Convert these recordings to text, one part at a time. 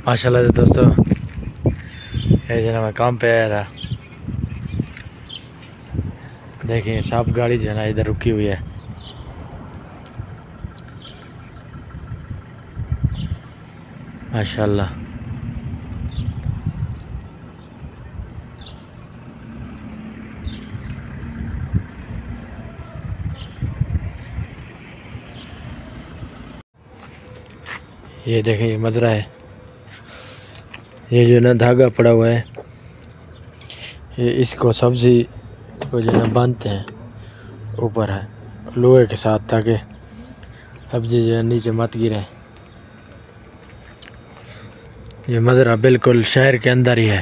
ماشاءاللہ سے دوستو یہ جو ہے نا میں کام پہ آیا تھا، دیکھیں صاحب گاڑی جو ہے نا ادھر رکی ہوئی ہے۔ ماشاءاللہ یہ دیکھیں یہ مزرعہ ہے، یہ جو ہے نا دھاگا پڑا ہوا ہے، یہ اس کو سبزی کو جو ہے نا باندھتے ہیں اوپر ہے لوہے کے ساتھ تاکہ سبزی جو ہے نیچے مت گرے۔ یہ مزرعہ بالکل شہر کے اندر ہی ہے۔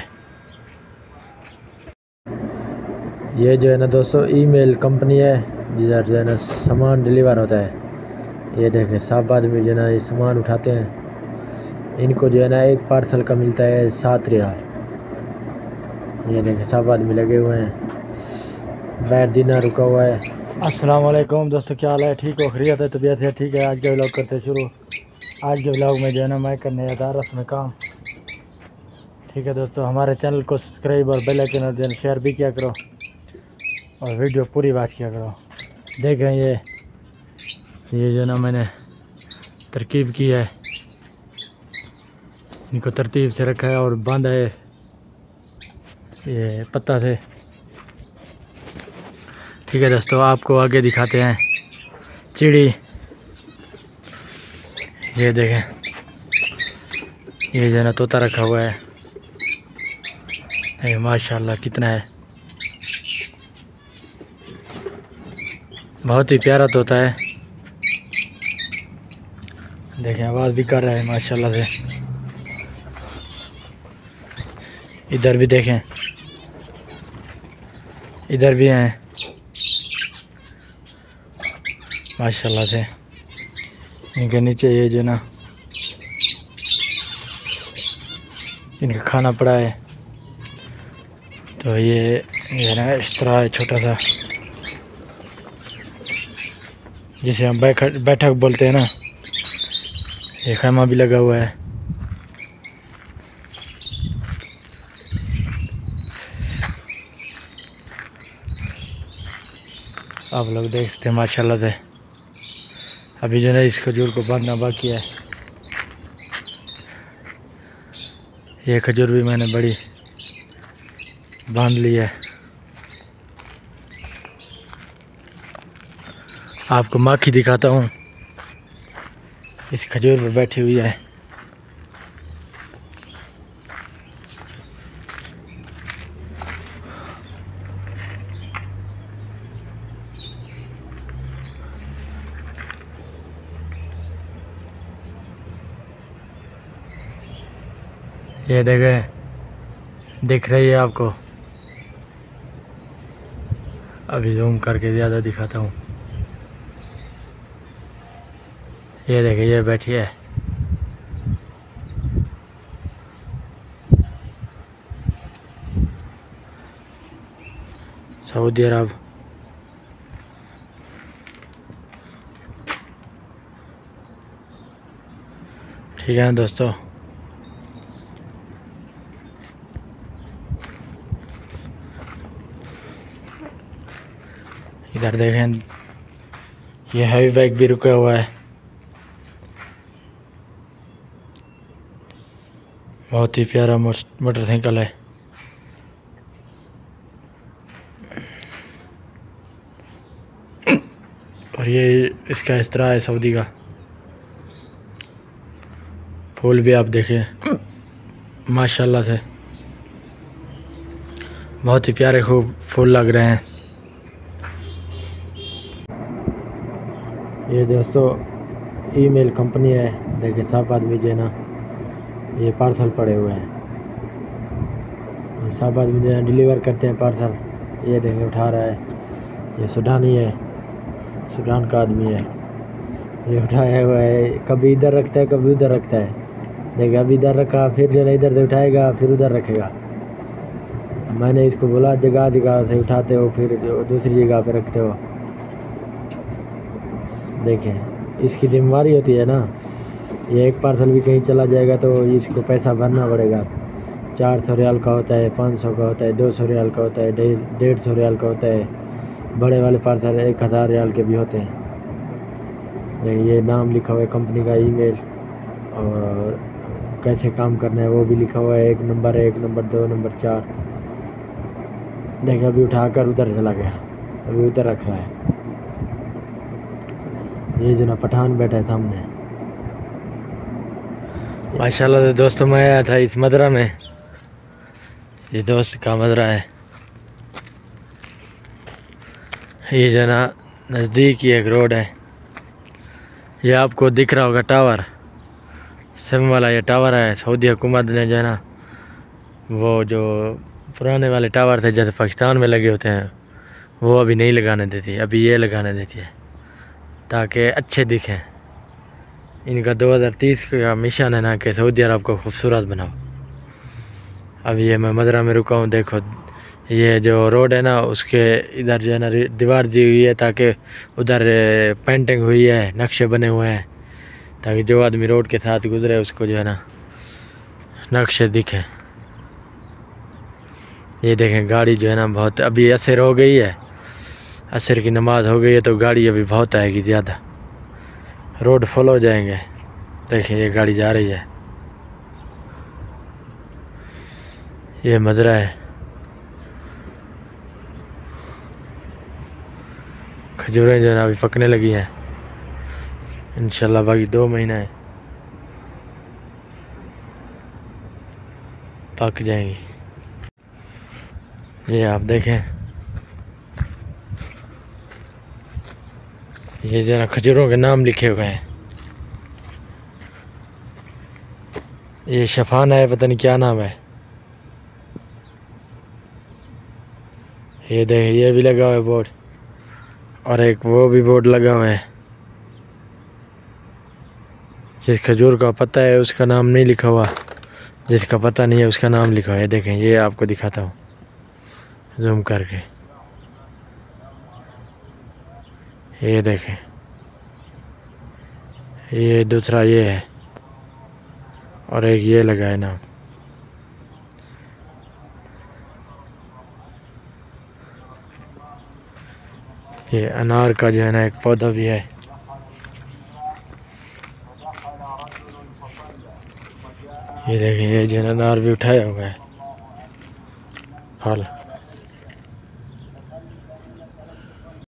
یہ جو ہے نا دوستو ای میل کمپنی ہے جدھر جو ہے نا سامان ڈیلیور ہوتا ہے۔ یہ دیکھیں صاحب آدمی جو ہے نا یہ سامان اٹھاتے ہیں، ان کو جو ہے نا ایک پارسل کا ملتا ہے 7 ریال۔ یہ دیکھیں صاحب آدمی لگے ہوئے ہیں، بیر دینا رکا ہوا ہے۔ السلام علیکم دوستو، کیا حال ہے؟ ٹھیک ہو؟ خیریت ہے؟ طبیعت ہے ٹھیک ہے؟ آج کا ولاگ کرتے شروع۔ آج کے ولاگ میں جو ہے نا میں کرنے جاتا رس میں کام، ٹھیک ہے دوستو؟ ہمارے چینل کو سبسکرائب اور بیل آئیکن اور شیئر بھی کیا کرو اور ویڈیو پوری بات کیا کرو۔ دیکھیں یہ جو ہے نا میں نے ترکیب کی ہے، ان کو ترتیب سے رکھا ہے اور باندھا ہے یہ پتہ سے، ٹھیک ہے دوستو؟ آپ کو آگے دکھاتے ہیں چڑی۔ یہ دیکھیں یہ جو ہے نا طوطا رکھا ہوا ہے، ماشاءاللہ کتنا ہے، بہت ہی پیارا طوطا ہے۔ دیکھیں آواز بھی کر رہا ہے ماشاءاللہ سے۔ ادھر بھی دیکھیں، ادھر بھی ہیں ماشاءاللہ سے۔ ان کے نیچے یہ جو نا ان کا کھانا پڑا ہے، تو یہ نا اس طرح ہے چھوٹا سا، جسے ہم بیٹھک بولتے ہیں نا، یہ خیمہ بھی لگا ہوا ہے۔ آپ لوگ دیکھ سکتے ہیں ماشاءاللہ سے۔ ابھی جو ہے اس کھجور کو باندھنا باقی ہے۔ یہ کھجور بھی میں نے بڑی باندھ لی ہے۔ آپ کو ماکھی دکھاتا ہوں، اس کھجور پہ بیٹھی ہوئی ہے۔ یہ دیکھیں دکھ رہی ہے آپ کو؟ ابھی زوم کر کے زیادہ دکھاتا ہوں۔ یہ دیکھیں یہ بیٹھی ہے، سعودی عرب۔ ٹھیک ہے دوستو، ادھر دیکھیں یہ ہیوی بائک بھی رکا ہوا ہے، بہت ہی پیارا موٹر سائیکل ہے۔ اور یہ اس کا اس طرح ہے سعودی کا۔ پھول بھی آپ دیکھیں ماشاءاللہ سے، بہت ہی پیارے خوب پھول لگ رہے ہیں۔ یہ دوستو ای میل کمپنی ہے، دیکھیں صاحب آدمی جو ہے نا یہ پارسل پڑے ہوئے ہیں، صاحب آدمی جو ہے ڈیلیور کرتے ہیں پارسل۔ یہ دیکھیں اٹھا رہا ہے، یہ سوڈانی ہے، سوڈان کا آدمی ہے، یہ اٹھایا ہوا ہے، کبھی ادھر رکھتا ہے کبھی ادھر رکھتا ہے۔ دیکھیں ابھی ادھر رکھا، پھر جو ہے ادھر سے اٹھائے گا پھر ادھر رکھے گا۔ میں نے اس کو بولا جگہ جگہ سے اٹھاتے ہو پھر دوسری جگہ پہ رکھتے ہو۔ دیکھیں اس کی ذمہ داری ہوتی ہے نا، یہ ایک پارسل بھی کہیں چلا جائے گا تو اس کو پیسہ بھرنا پڑے گا. 400 ریال کا ہوتا ہے، 500 کا ہوتا ہے، 200 ریال کا ہوتا ہے، 150 ریال کا ہوتا ہے. بڑے والے پارسل 1000 ریال کے بھی ہوتے ہیں. یہ نام لکھا ہوا ہے کمپنی کا، ای میل اور کیسے کام کرنا ہے وہ بھی لکھا ہوا ہے. 1 نمبر 1 نمبر 2 نمبر 4. دیکھیں ابھی اٹھا کر ادھر چلا گیا، ابھی ادھر رکھ رہا ہے. یہ جو نا پٹھان بیٹھا ہے سامنے. ماشاءاللہ سے دوستوں میں آیا تھا اس مدرہ میں، یہ دوست کا مدرہ ہے. یہ جو نا نزدیک ہی ایک روڈ ہے. یہ آپ کو دکھ رہا ہوگا ٹاور، سم والا یہ ٹاور ہے. سعودی حکومت نے جو ہے نا وہ جو پرانے والے ٹاور تھے جیسے پاکستان میں لگے ہوتے ہیں وہ ابھی نہیں لگانے دیتی، ابھی یہ لگانے دیتی ہے تاکہ اچھے دکھیں. ان کا 2030 کا مشن ہے نا کہ سعودی عرب کو خوبصورت بناؤ. اب یہ میں مدرہ میں رکا ہوں، دیکھو یہ جو روڈ ہے نا اس کے ادھر جو ہے نا دیوار دی ہوئی ہے تاکہ ادھر پینٹنگ ہوئی ہے، نقشے بنے ہوئے ہیں تاکہ جو آدمی روڈ کے ساتھ گزرے اس کو جو ہے نا نقشے دکھیں. یہ دیکھیں گاڑی جو ہے نا بہت، ابھی عصر ہو گئی ہے، عصر کی نماز ہو گئی ہے تو گاڑی ابھی بہت آئے گی زیادہ، روڈ فل ہو جائیں گے. دیکھیں یہ گاڑی جا رہی ہے. یہ مزرعہ ہے، کھجوریں جو ہے نا ابھی پکنے لگی ہیں. انشاءاللہ باقی 2 مہینہ ہے پک جائیں گی. یہ آپ دیکھیں یہ جو ہے نا کھجوروں کے نام لکھے ہوئے ہیں. یہ شفانہ ہے، پتہ نہیں کیا نام ہے. یہ دیکھیں یہ بھی لگا ہوا ہے بورڈ، اور ایک وہ بھی بورڈ لگا ہوا ہے. جس کھجور کا پتہ ہے اس کا نام نہیں لکھا ہوا، جس کا پتہ نہیں ہے اس کا نام لکھا ہوا ہے. دیکھیں یہ آپ کو دکھاتا ہوں زوم کر کے. یہ دیکھیں یہ دوسرا یہ ہے اور ایک یہ لگا ہے نام. یہ انار کا جو ہے نا ایک پودا بھی ہے. یہ دیکھیں یہ جو ہے نا انار بھی اٹھایا ہوا ہے پھل.